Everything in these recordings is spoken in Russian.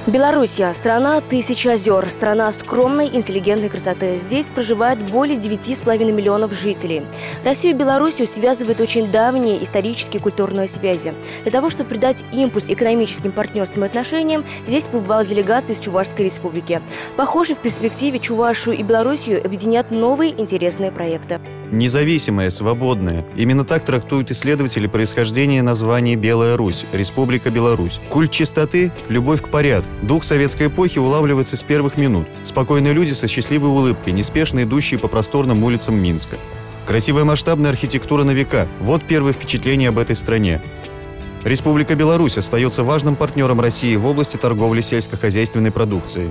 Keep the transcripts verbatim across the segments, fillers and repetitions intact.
Белоруссия – страна тысячи озер, страна скромной, интеллигентной красоты. Здесь проживает более девяти с половиной миллионов жителей. Россию и Белоруссию связывают очень давние исторические и культурные связи. Для того, чтобы придать импульс экономическим партнерским отношениям, здесь побывала делегация из Чувашской республики. Похоже, в перспективе Чувашию и Белоруссию объединят новые интересные проекты. Независимая, свободная. Именно так трактуют исследователи происхождения названия «Белая Русь» – Республика Беларусь. Культ чистоты, любовь к порядку. Дух советской эпохи улавливается с первых минут. Спокойные люди со счастливой улыбкой, неспешно идущие по просторным улицам Минска. Красивая масштабная архитектура на века – вот первое впечатление об этой стране. Республика Беларусь остается важным партнером России в области торговли сельскохозяйственной продукцией.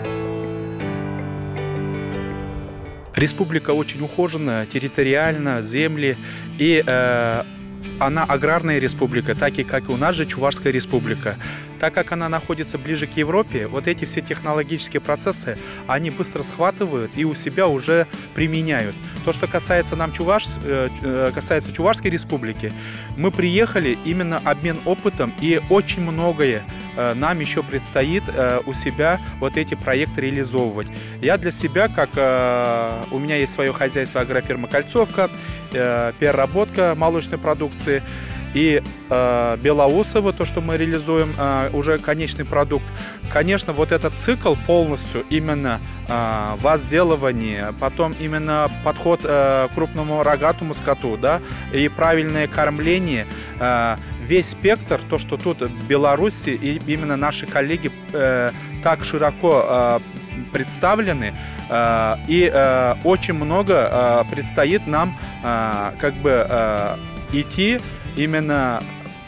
Республика очень ухоженная, территориально, земли, и э, она аграрная республика, так и как и у нас же Чувашская республика. Так как она находится ближе к Европе, вот эти все технологические процессы, они быстро схватывают и у себя уже применяют. То, что касается нам Чуваш, э, касается Чувашской республики, мы приехали именно обмен опытом, и очень многое э, нам еще предстоит э, у себя вот эти проекты реализовывать. Я для себя, как э, у меня есть свое хозяйство агрофирма «Кольцовка», э, переработка молочной продукции, и э, Белоусово, то, что мы реализуем, э, уже конечный продукт. Конечно, вот этот цикл полностью, именно э, возделывание, потом именно подход э, к крупному рогатому скоту, да, и правильное кормление, э, весь спектр, то, что тут в Беларуси, и именно наши коллеги э, так широко э, представлены, э, и э, очень много э, предстоит нам э, как бы э, идти именно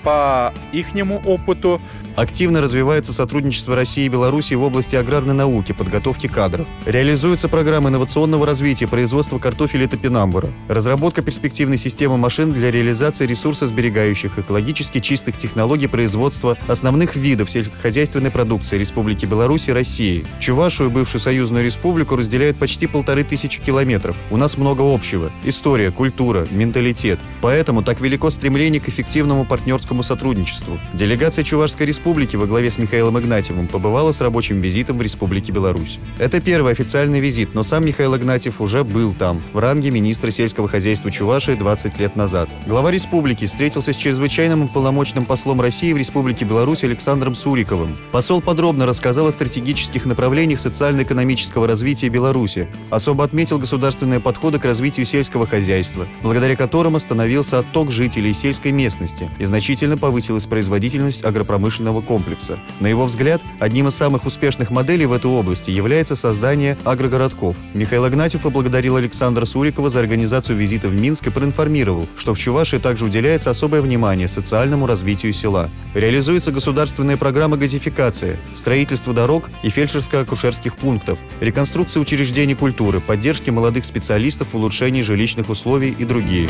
по ихнему опыту. Активно развивается сотрудничество России и Беларуси в области аграрной науки, подготовки кадров. Реализуются программы инновационного развития, производства картофеля и топинамбура, разработка перспективной системы машин для реализации ресурсосберегающих, экологически чистых технологий производства основных видов сельскохозяйственной продукции Республики Беларусь и России. Чувашию, бывшую союзную республику, разделяют почти полторы тысячи километров. У нас много общего – история, культура, менталитет. Поэтому так велико стремление к эффективному партнерскому сотрудничеству. Делегация Чувашской республики Республики во главе с Михаилом Игнатьевым побывала с рабочим визитом в Республике Беларусь. Это первый официальный визит, но сам Михаил Игнатьев уже был там, в ранге министра сельского хозяйства Чувашии двадцать лет назад. Глава республики встретился с чрезвычайным и полномочным послом России в Республике Беларусь Александром Суриковым. Посол подробно рассказал о стратегических направлениях социально-экономического развития Беларуси, особо отметил государственные подходы к развитию сельского хозяйства, благодаря которым остановился отток жителей сельской местности и значительно повысилась производительность агропромышленного комплекса. На его взгляд, одним из самых успешных моделей в этой области является создание агрогородков. Михаил Игнатьев поблагодарил Александра Сурикова за организацию визита в Минск и проинформировал, что в Чувашии также уделяется особое внимание социальному развитию села. Реализуется государственная программа газификации, строительство дорог и фельдшерско-акушерских пунктов, реконструкция учреждений культуры, поддержки молодых специалистов, улучшение жилищных условий и другие.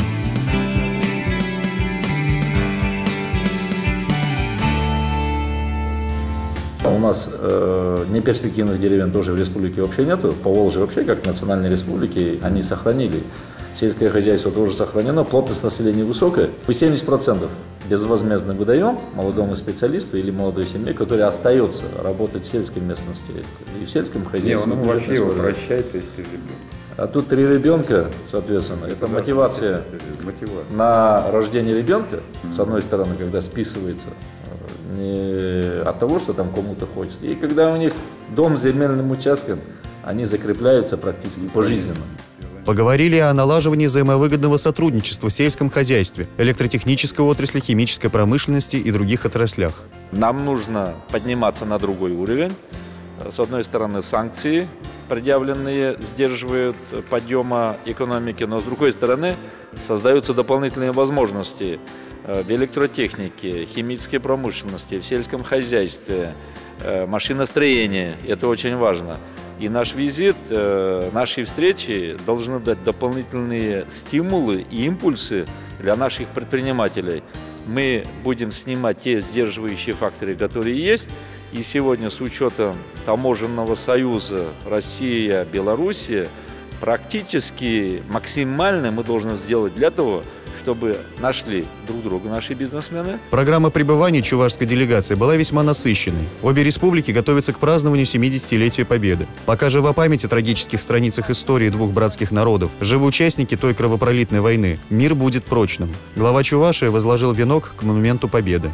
У нас э, неперспективных деревень тоже в республике вообще нету. Поволжье вообще, как национальной республики, они сохранили. Сельское хозяйство тоже сохранено, плотность населения высокая. Мы семьдесят процентов безвозмездно выдаем молодому специалисту или молодой семье, которая остается работать в сельской местности и в сельском хозяйстве. Не, он вообще его прощает, то есть три ребенка. А тут три ребенка, соответственно, это мотивация на рождение ребенка, с одной стороны, когда списывается не от того, что там кому-то хочется. И когда у них дом с земельным участком, они закрепляются практически пожизненно. Поговорили о налаживании взаимовыгодного сотрудничества в сельском хозяйстве, электротехнической отрасли, химической промышленности и других отраслях. Нам нужно подниматься на другой уровень. С одной стороны, санкции, предъявленные, сдерживают подъема экономики, но с другой стороны, создаются дополнительные возможности в электротехнике, химической промышленности, в сельском хозяйстве, машиностроении. Это очень важно. И наш визит, наши встречи должны дать дополнительные стимулы и импульсы для наших предпринимателей. Мы будем снимать те сдерживающие факторы, которые есть. И сегодня с учетом таможенного союза Россия, Белоруссия, практически максимально мы должны сделать для того, чтобы нашли друг друга наши бизнесмены. Программа пребывания чувашской делегации была весьма насыщенной. Обе республики готовятся к празднованию семидесятилетия Победы. Пока жива память о трагических страницах истории двух братских народов, живы участники той кровопролитной войны, мир будет прочным. Глава Чувашии возложил венок к монументу Победы.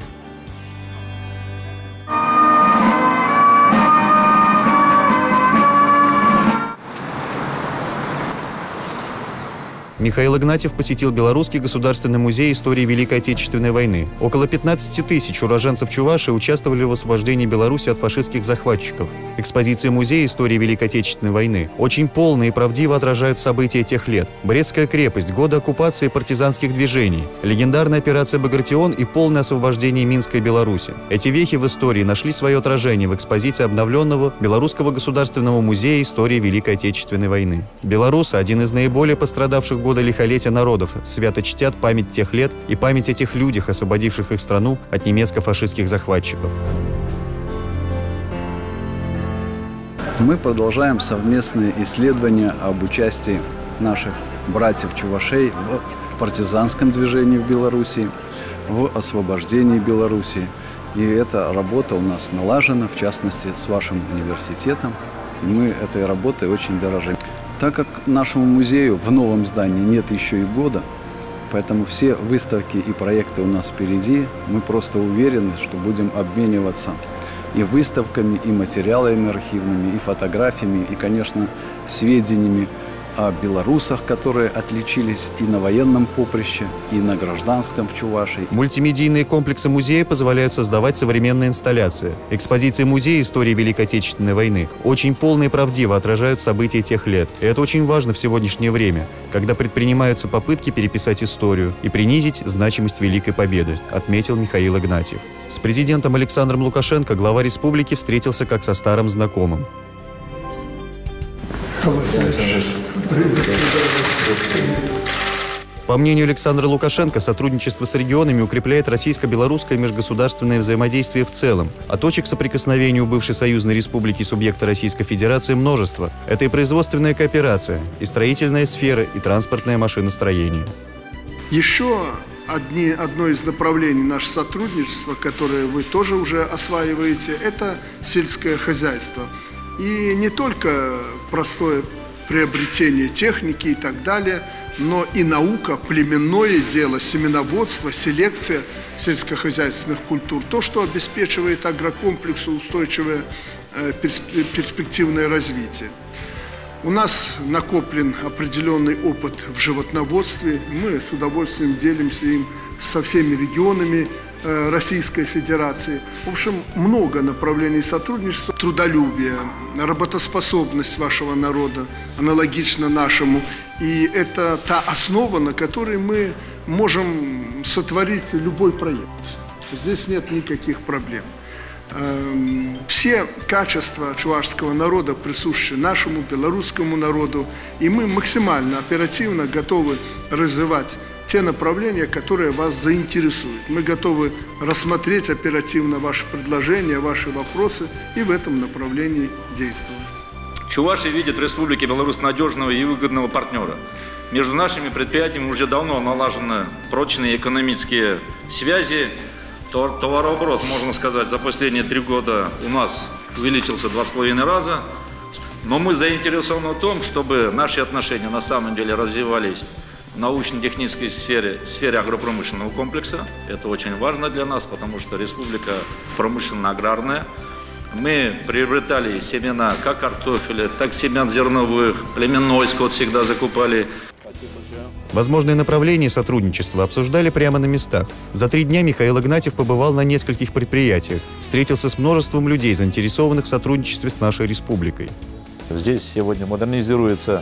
Михаил Игнатьев посетил Белорусский государственный музей истории Великой Отечественной войны. Около пятнадцати тысяч уроженцев Чувашии участвовали в освобождении Беларуси от фашистских захватчиков. Экспозиции музея истории Великой Отечественной войны очень полно и правдиво отражают события тех лет. Брестская крепость, годы оккупации и партизанских движений, легендарная операция «Багратион» и полное освобождение Минской Беларуси. Эти вехи в истории нашли свое отражение в экспозиции обновленного Белорусского государственного музея истории Великой Отечественной войны. Белорусы, один из наиболее пострадавших года лихолетия народов, свято чтят память тех лет и память о тех людях, освободивших их страну от немецко-фашистских захватчиков. Мы продолжаем совместные исследования об участии наших братьев-чувашей в партизанском движении в Беларуси, в освобождении Беларуси. И эта работа у нас налажена, в частности, с вашим университетом. И мы этой работой очень дорожим. Так как нашему музею в новом здании нет еще и года, поэтому все выставки и проекты у нас впереди, мы просто уверены, что будем обмениваться и выставками, и материалами архивными, и фотографиями, и, конечно, сведениями о белорусах, которые отличились и на военном поприще, и на гражданском в Чувашии. Мультимедийные комплексы музея позволяют создавать современные инсталляции. Экспозиции музея истории Великой Отечественной войны очень полно и правдиво отражают события тех лет. И это очень важно в сегодняшнее время, когда предпринимаются попытки переписать историю и принизить значимость Великой Победы, отметил Михаил Игнатьев. С президентом Александром Лукашенко глава республики встретился как со старым знакомым. По мнению Александра Лукашенко, сотрудничество с регионами укрепляет российско-белорусское межгосударственное взаимодействие в целом, а точек соприкосновения у бывшей союзной республики субъекта Российской Федерации множество. Это и производственная кооперация, и строительная сфера, и транспортное машиностроение. Еще одни, одно из направлений нашего сотрудничества, которое вы тоже уже осваиваете, это сельское хозяйство. И не только простое приобретение техники и так далее, но и наука, племенное дело, семеноводство, селекция сельскохозяйственных культур. То, что обеспечивает агрокомплексу устойчивое э, перспективное развитие. У нас накоплен определенный опыт в животноводстве. Мы с удовольствием делимся им со всеми регионами э, Российской Федерации. В общем, много направлений сотрудничества. Трудолюбие, работоспособность вашего народа аналогично нашему. И это та основа, на которой мы можем сотворить любой проект. Здесь нет никаких проблем. Все качества чувашского народа присущи нашему белорусскому народу, и мы максимально оперативно готовы развивать те направления, которые вас заинтересуют. Мы готовы рассмотреть оперативно ваши предложения, ваши вопросы и в этом направлении действовать. Чувашия видит в Республике Беларусь надежного и выгодного партнера. Между нашими предприятиями уже давно налажены прочные экономические связи. Товарооборот, можно сказать, за последние три года у нас увеличился два с половиной раза. Но мы заинтересованы в том, чтобы наши отношения на самом деле развивались в научно-технической сфере, сфере агропромышленного комплекса. Это очень важно для нас, потому что республика промышленно-аграрная. Мы приобретали семена как картофеля, так и семян зерновых, племенной скот всегда закупали. Возможные направления сотрудничества обсуждали прямо на местах. За три дня Михаил Игнатьев побывал на нескольких предприятиях, встретился с множеством людей, заинтересованных в сотрудничестве с нашей республикой. Здесь сегодня модернизируются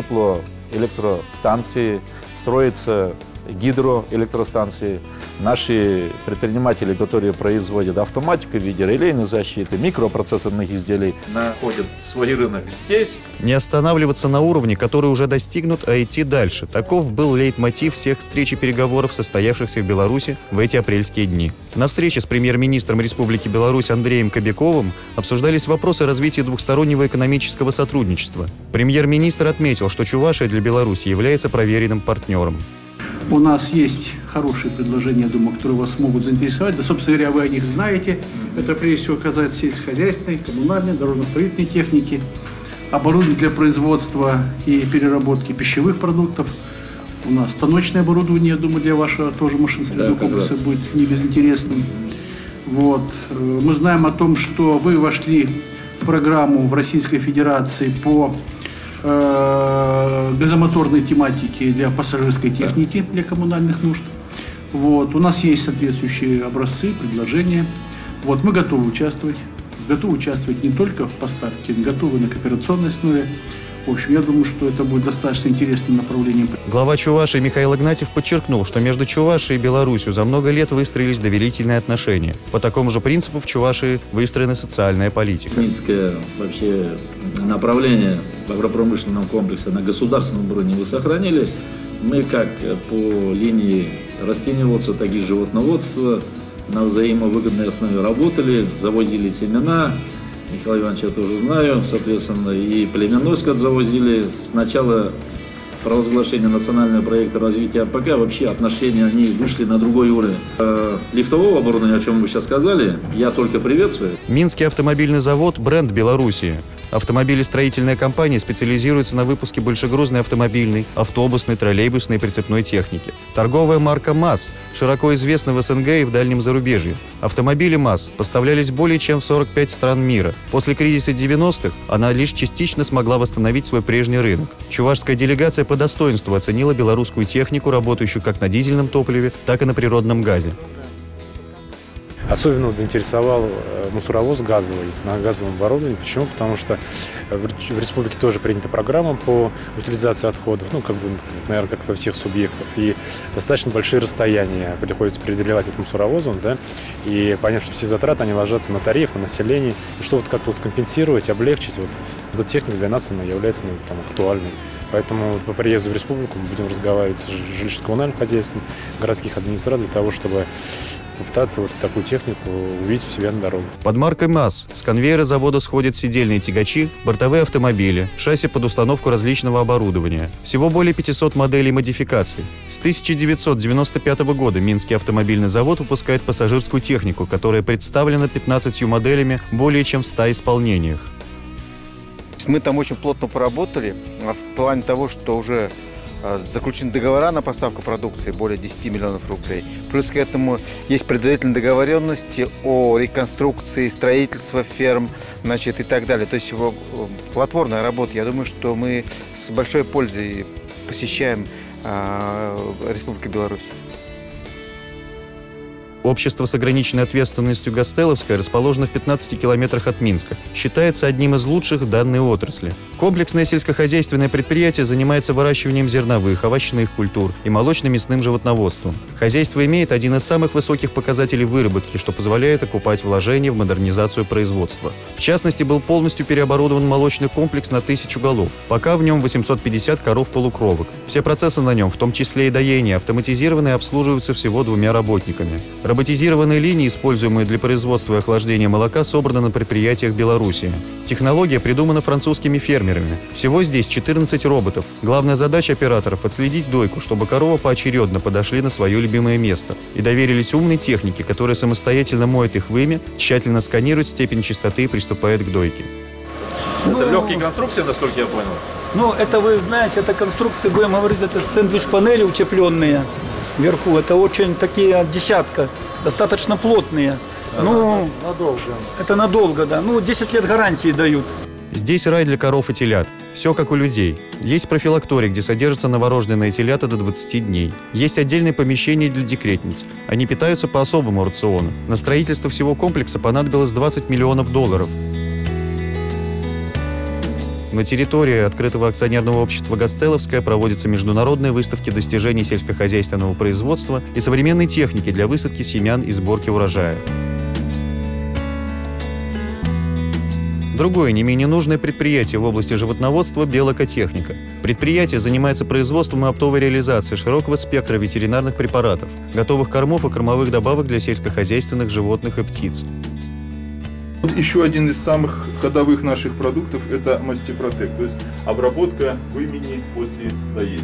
теплоэлектростанции, строятся гидроэлектростанции. Наши предприниматели, которые производят автоматику в виде релейной защиты, микропроцессорных изделий, находят свой рынок здесь. Не останавливаться на уровне, который уже достигнут, а идти дальше. Таков был лейтмотив всех встреч и переговоров, состоявшихся в Беларуси в эти апрельские дни. На встрече с премьер-министром Республики Беларусь Андреем Кобяковым обсуждались вопросы развития двухстороннего экономического сотрудничества. Премьер-министр отметил, что Чувашия для Беларуси является проверенным партнером. У нас есть хорошие предложения, я думаю, которые вас могут заинтересовать. Да, собственно говоря, вы о них знаете. Это, прежде всего, касается сельскохозяйственной, коммунальной, дорожно-строительной техники, оборудование для производства и переработки пищевых продуктов. У нас станочное оборудование, я думаю, для вашего тоже машиностроительного да, комплекса будет не безинтересным. Вот. Мы знаем о том, что вы вошли в программу в Российской Федерации по э, газомоторной тематике для пассажирской техники, для коммунальных нужд. Вот. У нас есть соответствующие образцы, предложения. Вот. Мы готовы участвовать. Готовы участвовать не только в поставке, готовы на кооперационной основе. В общем, я думаю, что это будет достаточно интересным направлением. Глава Чувашии Михаил Игнатьев подчеркнул, что между Чувашией и Беларусью за много лет выстроились доверительные отношения. По такому же принципу в Чувашии выстроена социальная политика. Техническое вообще направление агропромышленного комплекса на государственном уровне вы сохранили. Мы как по линии растениеводства, так и животноводства на взаимовыгодной основе работали, завозили семена. Михаила Ивановича я тоже знаю, соответственно, и племенной скот завозили. Сначала провозглашения национального проекта развития АПК, вообще отношения, они вышли на другой уровень. Э, лифтового оборудования, о чем вы сейчас сказали, я только приветствую. Минский автомобильный завод – бренд Белоруссии. Автомобилестроительная компания специализируется на выпуске большегрузной автомобильной, автобусной, троллейбусной и прицепной техники. Торговая марка МАЗ широко известна в СНГ и в дальнем зарубежье. Автомобили МАЗ поставлялись более чем в сорок пять стран мира. После кризиса девяностых она лишь частично смогла восстановить свой прежний рынок. Чувашская делегация по достоинству оценила белорусскую технику, работающую как на дизельном топливе, так и на природном газе. Особенно вот заинтересовал мусоровоз газовый, на газовом оборудовании. Почему? Потому что в республике тоже принята программа по утилизации отходов, ну, как бы, наверное, как во всех субъектах. И достаточно большие расстояния приходится преодолевать этим мусоровозом, да, и понятно, что все затраты, они ложатся на тариф, на население. И что вот как-то вот компенсировать, облегчить, вот эта техника для нас, она является, ну, там, актуальной. Поэтому по приезду в республику мы будем разговаривать с жилищно-коммунальным хозяйством, городских администраций для того, чтобы попытаться вот такую технику увидеть у себя на дороге. Под маркой МАЗ с конвейера завода сходят сидельные тягачи, бортовые автомобили, шасси под установку различного оборудования. Всего более пятисот моделей модификаций. С тысяча девятьсот девяносто пятого года Минский автомобильный завод выпускает пассажирскую технику, которая представлена пятнадцатью моделями более чем в ста исполнениях. Мы там очень плотно поработали в плане того, что уже заключены договора на поставку продукции более десяти миллионов рублей. Плюс к этому есть предварительные договоренности о реконструкции, строительстве ферм, значит, и так далее. То есть плодотворная работа. Я думаю, что мы с большой пользой посещаем э, Республику Беларусь. Общество с ограниченной ответственностью «Гастелловское» расположено в пятнадцати километрах от Минска. Считается одним из лучших в данной отрасли. Комплексное сельскохозяйственное предприятие занимается выращиванием зерновых, овощных культур и молочно-мясным животноводством. Хозяйство имеет один из самых высоких показателей выработки, что позволяет окупать вложения в модернизацию производства. В частности, был полностью переоборудован молочный комплекс на тысячу голов. Пока в нем восемьсот пятьдесят коров-полукровок. Все процессы на нем, в том числе и доение, автоматизированы и обслуживаются всего двумя работниками. Роботизированные линии, используемые для производства и охлаждения молока, собраны на предприятиях Беларуси. Технология придумана французскими фермерами. Всего здесь четырнадцать роботов. Главная задача операторов – отследить дойку, чтобы коровы поочередно подошли на свое любимое место и доверились умной технике, которая самостоятельно моет их вымя, тщательно сканирует степень чистоты и приступает к дойке. Это ну, легкие конструкции, насколько я понял? Ну, это вы знаете, это конструкции, будем говорить, это сэндвич-панели утепленные вверху. Это очень такие десятка, достаточно плотные. А, ну, надолго. Это надолго, да. Ну, десять лет гарантии дают. Здесь рай для коров и телят. Все как у людей. Есть профилакторий, где содержатся новорожденные телята до двадцати дней. Есть отдельное помещение для декретниц. Они питаются по особому рациону. На строительство всего комплекса понадобилось двадцать миллионов долларов. На территории открытого акционерного общества «Гастелловское» проводятся международные выставки достижений сельскохозяйственного производства и современной техники для высадки семян и сборки урожая. Другое, не менее нужное предприятие в области животноводства – «Белокотехника». Предприятие занимается производством и оптовой реализацией широкого спектра ветеринарных препаратов, готовых кормов и кормовых добавок для сельскохозяйственных животных и птиц. Вот еще один из самых ходовых наших продуктов – это мастипротек, то есть обработка вымени после доения.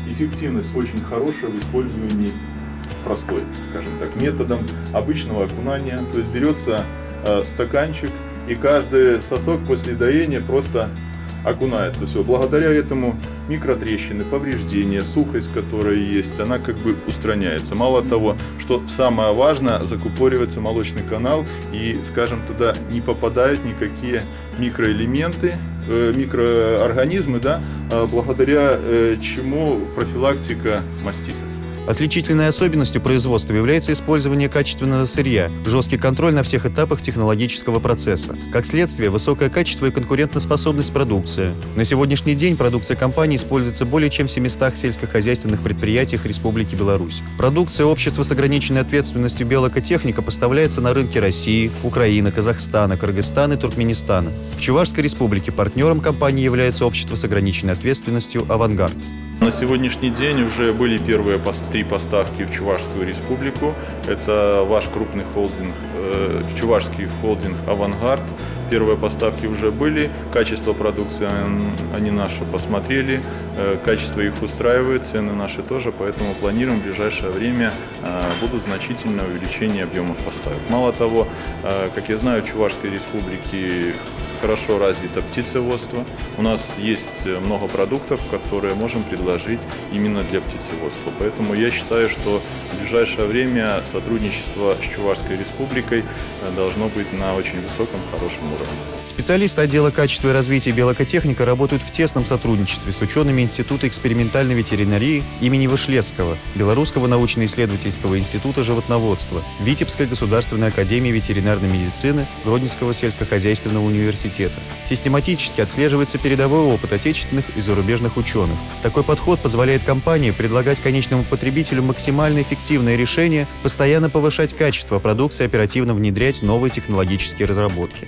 эффективность очень хорошая в использовании простой, скажем так, методом обычного окунания. То есть берется э, стаканчик, и каждый сосок после доения просто окунается. Все. Благодаря этому микротрещины, повреждения, сухость, которая есть, она как бы устраняется. Мало того, что самое важное, закупоривается молочный канал, и, скажем, туда не попадают никакие микроэлементы, э, микроорганизмы, да, благодаря э, чему профилактика маститов. Отличительной особенностью производства является использование качественного сырья, жесткий контроль на всех этапах технологического процесса. Как следствие, высокое качество и конкурентоспособность продукции. На сегодняшний день продукция компании используется более чем в семистах сельскохозяйственных предприятиях Республики Беларусь. Продукция общества с ограниченной ответственностью «Белокотехника» поставляется на рынки России, Украины, Казахстана, Кыргызстана и Туркменистана. В Чувашской Республике партнером компании является общество с ограниченной ответственностью «Авангард». На сегодняшний день уже были первые три поставки в Чувашскую республику. Это ваш крупный холдинг, э, чувашский холдинг «Авангард». Первые поставки уже были, качество продукции они наши посмотрели, э, качество их устраивает, цены наши тоже, поэтому планируем в ближайшее время э, будут значительное увеличение объемов поставок. Мало того, э, как я знаю, в Чувашской республике хорошо развито птицеводство. У нас есть много продуктов, которые можем предложить именно для птицеводства. Поэтому я считаю, что в ближайшее время сотрудничество с Чувашской республикой должно быть на очень высоком, хорошем уровне. Специалисты отдела качества и развития «Белокотехника» работают в тесном сотрудничестве с учеными Института экспериментальной ветеринарии имени Вышлецкого, Белорусского научно-исследовательского института животноводства, Витебской государственной академии ветеринарной медицины, Гродненского сельскохозяйственного университета. Систематически отслеживается передовой опыт отечественных и зарубежных ученых. Такой подход позволяет компании предлагать конечному потребителю максимально эффективные решения, постоянно повышать качество продукции, оперативно внедрять новые технологические разработки.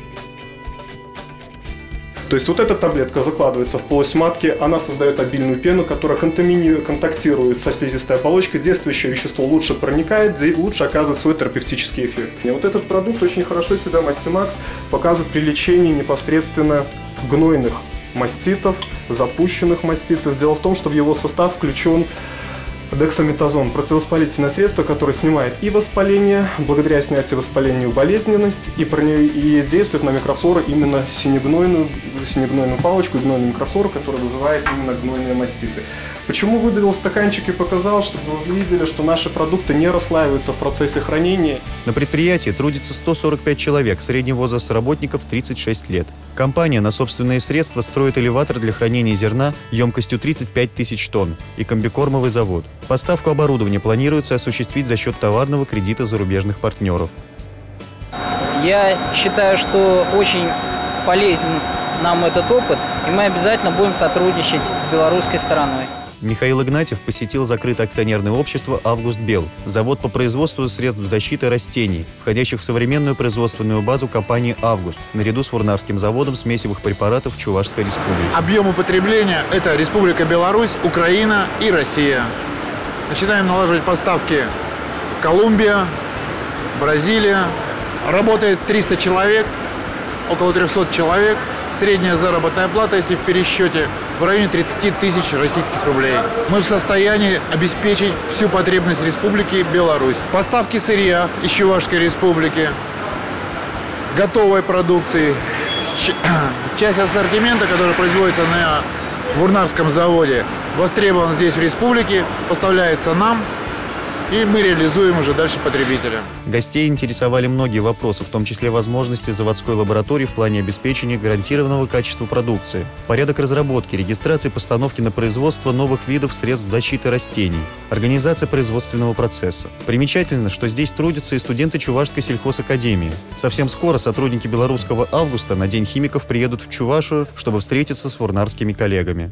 То есть вот эта таблетка закладывается в полость матки, она создает обильную пену, которая контактирует со слизистой оболочкой, действующее вещество лучше проникает, и лучше оказывает свой терапевтический эффект. И вот этот продукт очень хорошо себя Мастимакс показывает при лечении непосредственно гнойных маститов, запущенных маститов. Дело в том, что в его состав включен дексаметазон, противовоспалительное средство, которое снимает и воспаление, благодаря снятию воспаления болезненность, и, и действует на микрофлору именно синегнойную, синегнойную палочку, гнойную микрофлору, которая вызывает именно гнойные маститы. Почему выдавил стаканчик и показал, чтобы вы видели, что наши продукты не расслаиваются в процессе хранения? На предприятии трудится сто сорок пять человек, средний возраст работников тридцать шесть лет. Компания на собственные средства строит элеватор для хранения зерна емкостью тридцать пять тысяч тонн и комбикормовый завод. Поставку оборудования планируется осуществить за счет товарного кредита зарубежных партнеров. Я считаю, что очень полезен нам этот опыт, и мы обязательно будем сотрудничать с белорусской стороной. Михаил Игнатьев посетил закрытое акционерное общество «Август-Бел», завод по производству средств защиты растений, входящих в современную производственную базу компании «Август», наряду с Фурнарским заводом смесевых препаратов Чувашской республики. Объем употребления – это Республика Беларусь, Украина и Россия. Начинаем налаживать поставки Колумбия, Бразилия. Работает триста человек, около трехсот человек. Средняя заработная плата, если в пересчете, в районе тридцати тысяч российских рублей. Мы в состоянии обеспечить всю потребность Республики Беларусь. Поставки сырья из Чувашской республики, готовой продукции, часть ассортимента, который производится на Фурнарском заводе, востребован здесь в республике, поставляется нам, и мы реализуем уже дальше потребителям. Гостей интересовали многие вопросы, в том числе возможности заводской лаборатории в плане обеспечения гарантированного качества продукции, порядок разработки, регистрации, постановки на производство новых видов средств защиты растений, организация производственного процесса. Примечательно, что здесь трудятся и студенты Чувашской сельхозакадемии. Совсем скоро сотрудники белорусского «Августа» на День химиков приедут в Чувашию, чтобы встретиться с фурнарскими коллегами.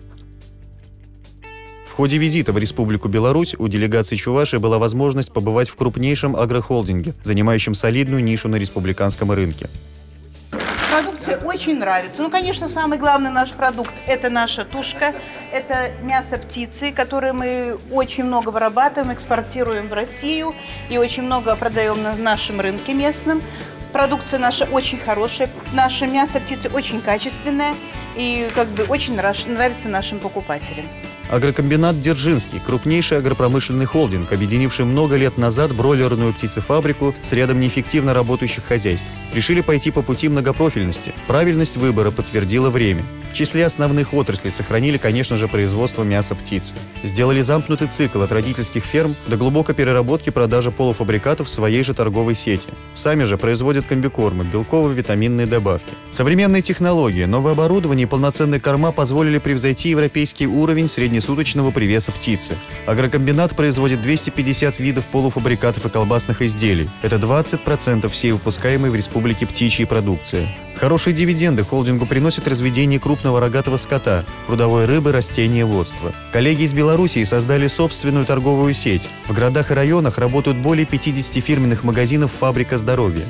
В ходе визита в Республику Беларусь у делегации Чувашии была возможность побывать в крупнейшем агрохолдинге, занимающем солидную нишу на республиканском рынке. Продукция очень нравится. Ну, конечно, самый главный наш продукт – это наша тушка, это мясо птицы, которое мы очень много вырабатываем, экспортируем в Россию и очень много продаем на нашем рынке местном. Продукция наша очень хорошая, наше мясо птицы очень качественное и как бы очень нравится нашим покупателям. Агрокомбинат «Дзержинский» – крупнейший агропромышленный холдинг, объединивший много лет назад бройлерную птицефабрику с рядом неэффективно работающих хозяйств. Решили пойти по пути многопрофильности. Правильность выбора подтвердило время. В числе основных отраслей сохранили, конечно же, производство мяса птицы. Сделали замкнутый цикл от родительских ферм до глубокой переработки продажи полуфабрикатов в своей же торговой сети. Сами же производят комбикормы, белково-витаминные добавки. Современные технологии, новое оборудование и полноценные корма позволили превзойти европейский уровень среднесуточного привеса птицы. Агрокомбинат производит двести пятьдесят видов полуфабрикатов и колбасных изделий. Это двадцать процентов всей выпускаемой в республике птичьей продукции. Хорошие дивиденды холдингу приносят разведение крупного рогатого скота, прудовой рыбы, растениеводства. Коллеги из Белоруссии создали собственную торговую сеть. В городах и районах работают более пятидесяти фирменных магазинов «Фабрика здоровья».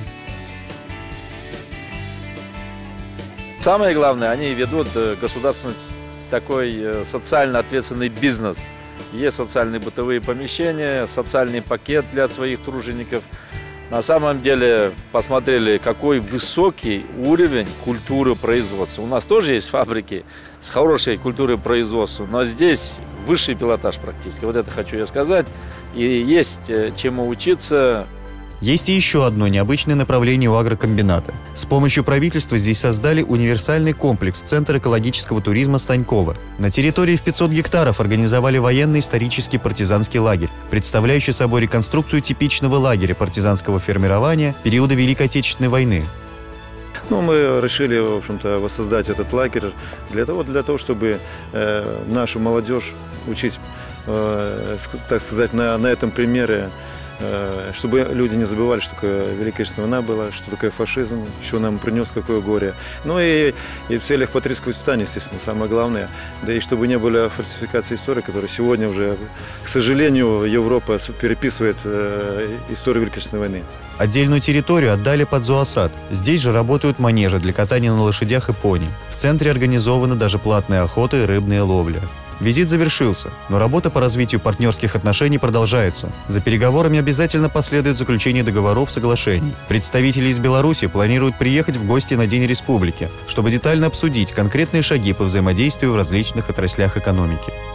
Самое главное, они ведут государственный такой социально ответственный бизнес. Есть социальные бытовые помещения, социальный пакет для своих тружеников. На самом деле посмотрели, какой высокий уровень культуры производства. У нас тоже есть фабрики с хорошей культурой производства, но здесь высший пилотаж практически. Вот это хочу я сказать. И есть чему учиться. Есть и еще одно необычное направление у агрокомбината. С помощью правительства здесь создали универсальный комплекс Центр экологического туризма Станькова. На территории в пятьсот гектаров организовали военный исторический партизанский лагерь, представляющий собой реконструкцию типичного лагеря партизанского формирования периода Великой Отечественной войны. Ну, мы решили, в общем-то, воссоздать этот лагерь для того, для того чтобы э, нашу молодежь учить, э, так сказать, на, на этом примере, чтобы люди не забывали, что такое Великая Отечественная война была, что такое фашизм, что нам принес, какое горе. Ну и, и в целях патриотического воспитания, естественно, самое главное. Да и чтобы не было фальсификации истории, которая сегодня уже, к сожалению, Европа переписывает э, историю Великой Отечественной войны. Отдельную территорию отдали под зоосад. Здесь же работают манежи для катания на лошадях и пони. В центре организована даже платная охота и рыбная ловля. Визит завершился, но работа по развитию партнерских отношений продолжается. За переговорами обязательно последует заключение договоров, соглашений. Представители из Беларуси планируют приехать в гости на День Республики, чтобы детально обсудить конкретные шаги по взаимодействию в различных отраслях экономики.